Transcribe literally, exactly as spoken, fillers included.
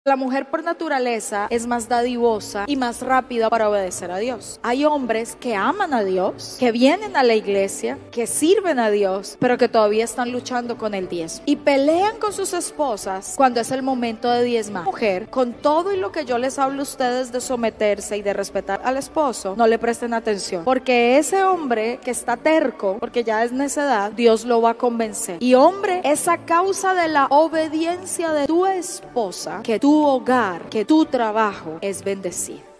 La mujer por naturaleza es más dadivosa y más rápida para obedecer a Dios. Hay hombres que aman a Dios, que vienen a la iglesia, que sirven a Dios, pero que todavía están luchando con el diezmo. Y pelean con sus esposas cuando es el momento de diezmar. Mujer, con todo y lo que yo les hablo a ustedes de someterse y de respetar al esposo, no le presten atención. Porque ese hombre que está terco, porque ya es necedad, Dios lo va a convencer. Y hombre, es a causa de la obediencia de tu esposa que tu hogar, que tu trabajo es bendecido.